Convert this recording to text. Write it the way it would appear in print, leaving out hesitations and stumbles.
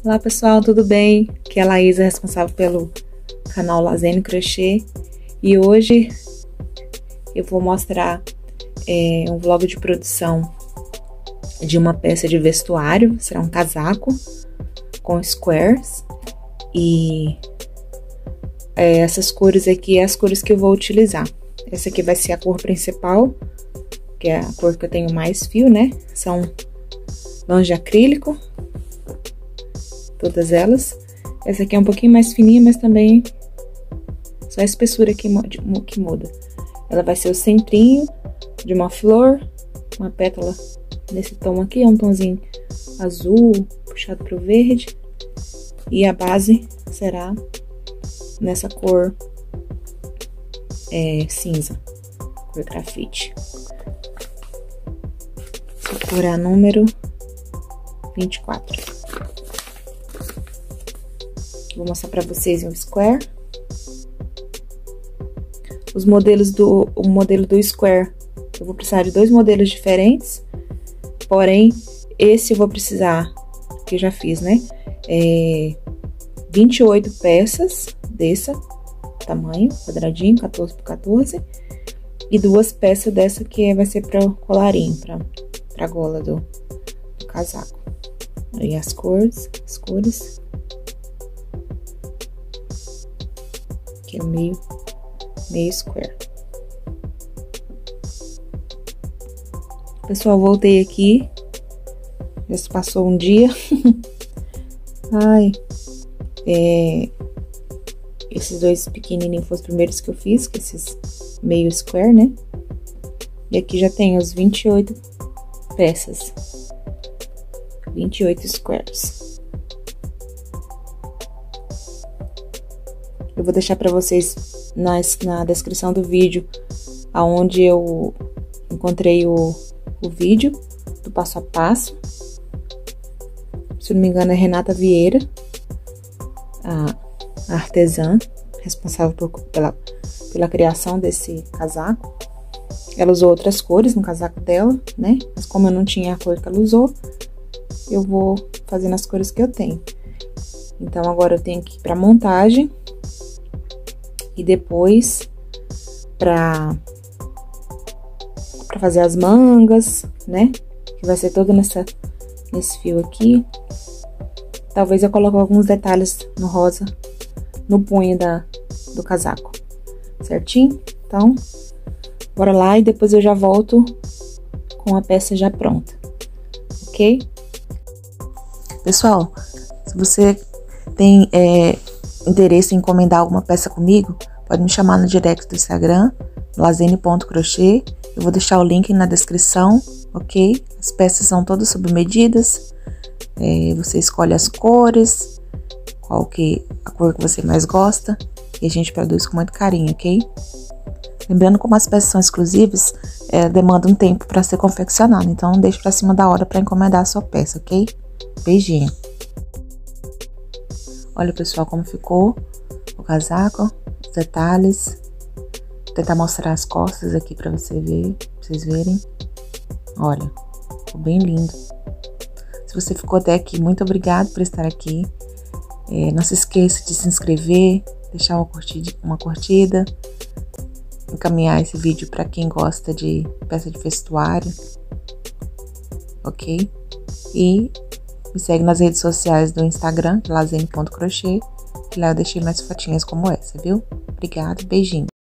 Olá pessoal, tudo bem? Aqui é a Laísa, responsável pelo canal Lazene Crochê, e hoje eu vou mostrar um vlog de produção de uma peça de vestuário. Será um casaco com squares e essas cores aqui é as cores que eu vou utilizar. Essa aqui vai ser a cor principal, que é a cor que eu tenho mais fio, né? São lãs de acrílico, todas elas. Essa aqui é um pouquinho mais fininha, mas também só a espessura que muda. Ela vai ser o centrinho de uma flor, uma pétala nesse tom aqui, é um tomzinho azul, puxado pro verde. E a base será nessa cor cinza, cor grafite. Essa cor é a número 24. Vou mostrar pra vocês um square. O modelo do square, eu vou precisar de dois modelos diferentes. Porém, esse eu vou precisar, que eu já fiz, né? 28 peças desse tamanho, quadradinho, 14 por 14. E duas peças dessa que vai ser para o colarinho, pra gola do casaco. Aí as cores. Aqui é meio square. Pessoal, voltei aqui. Já se passou um dia. Ai, esses dois pequenininhos foram os primeiros que eu fiz, que esses meio square, né? E aqui já tem os 28 peças. 28 squares. Eu vou deixar pra vocês na descrição do vídeo aonde eu encontrei o vídeo do passo a passo. Se não me engano é Renata Vieira, a artesã responsável pela criação desse casaco. Ela usou outras cores no casaco dela, né? Mas como eu não tinha a cor que ela usou, eu vou fazer nas cores que eu tenho. Então agora eu tenho que ir pra montagem e depois pra fazer as mangas, né? Que vai ser todo nesse fio aqui. Talvez eu coloque alguns detalhes no rosa no punho do casaco, certinho? Então, bora lá e depois eu já volto com a peça já pronta, ok? Pessoal, se você tem interesse em encomendar alguma peça comigo, pode me chamar no direct do Instagram, lazene.crochê. Eu vou deixar o link na descrição, ok? As peças são todas sob medidas. Você escolhe as cores, a cor que você mais gosta, e a gente produz com muito carinho, ok? Lembrando, como as peças são exclusivas, demanda um tempo para ser confeccionado, então não deixe para cima da hora para encomendar a sua peça, ok? Beijinho! Olha, pessoal, como ficou o casaco, os detalhes. Vou tentar mostrar as costas aqui para vocês verem. Olha, ficou bem lindo. Se você ficou até aqui, muito obrigado por estar aqui. Não se esqueça de se inscrever, deixar uma curtida, encaminhar esse vídeo para quem gosta de peça de vestuário, ok? E me segue nas redes sociais do Instagram, lazene.crochê, que lá eu deixei mais fotinhas como essa, viu? Obrigada, beijinho!